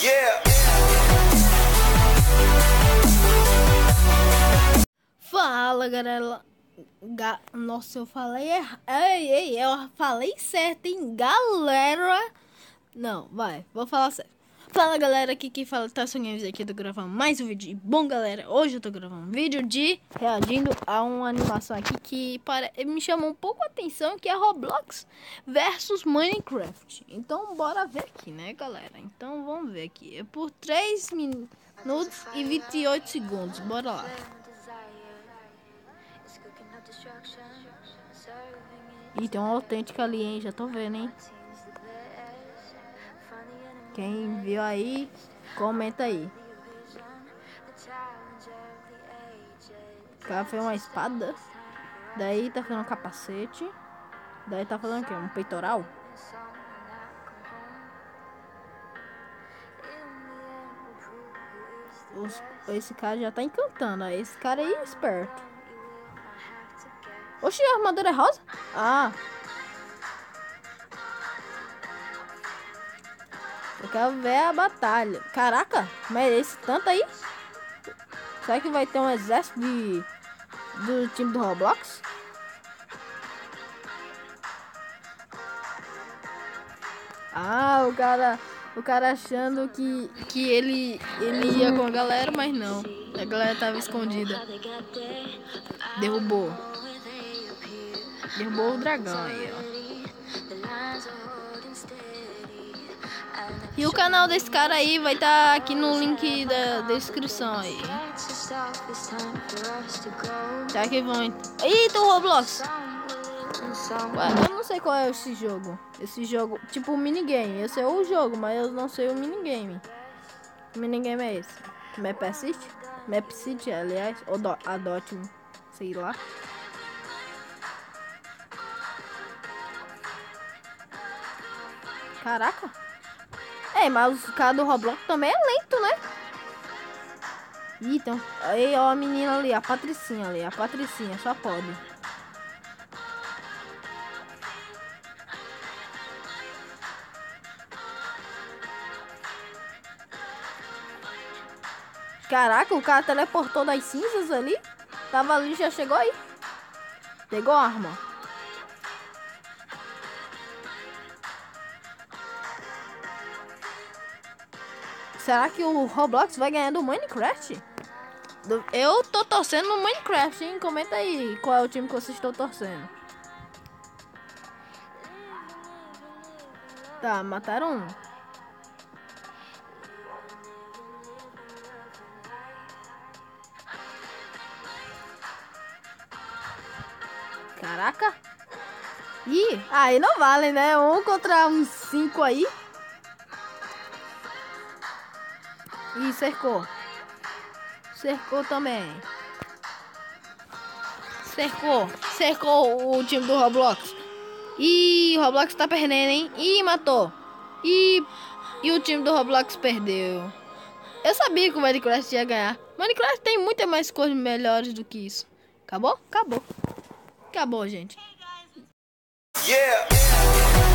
Yeah. Fala, galera. Nossa, eu falei eu falei certo, hein, galera. Não, vou falar certo. Fala, galera, aqui quem fala tá sonhando aqui, eu tô gravando mais um vídeo. E bom, galera, hoje eu tô gravando um vídeo de reagindo a uma animação aqui que me chamou um pouco a atenção, que é Roblox versus Minecraft. Então bora ver aqui, né, galera? Então vamos ver aqui. É por 3 minutos e 28 segundos. Bora lá. E tem uma autêntica ali, hein? Já tô vendo, hein? Quem viu aí, comenta aí. O cara fez uma espada. Daí tá fazendo um capacete. Daí tá fazendo o quê? Um peitoral? Esse cara já tá encantando. Esse cara aí é esperto. Oxi, a armadura é rosa? Ah. Eu quero ver a batalha. Caraca, merece tanto aí? Será que vai ter um exército do time do Roblox? Ah, o cara achando que ele ia com a galera, mas não. A galera tava escondida. Derrubou o dragão aí, ó. E o canal desse cara aí vai estar aqui no link da descrição aí. Será que vão... Eita, o Roblox! Ué, eu não sei qual é esse jogo. Esse jogo, tipo minigame. Eu sei o jogo, mas eu não sei o minigame. Que minigame é esse? Map City? Map City, aliás. Ou Adopt, sei lá. Caraca! É, mas o cara do Roblox também é lento, né? Ih, então... Aí, ó, a menina ali, a Patricinha ali. A Patricinha, só pode. Caraca, o cara teleportou das cinzas ali. Tava ali, já chegou aí. Pegou a arma. Será que o Roblox vai ganhar do Minecraft? Eu tô torcendo no Minecraft, hein? Comenta aí qual é o time que vocês estão torcendo. Tá, mataram um. Caraca. Ih, aí não vale, né? Um contra uns 5 aí. Ih, cercou. Cercou também. Cercou o time do Roblox. Ih, o Roblox tá perdendo, hein? Ih, matou. E o time do Roblox perdeu. Eu sabia que o Minecraft ia ganhar. Minecraft tem muitas mais coisas melhores do que isso. Acabou? Acabou. Acabou, gente. Yeah.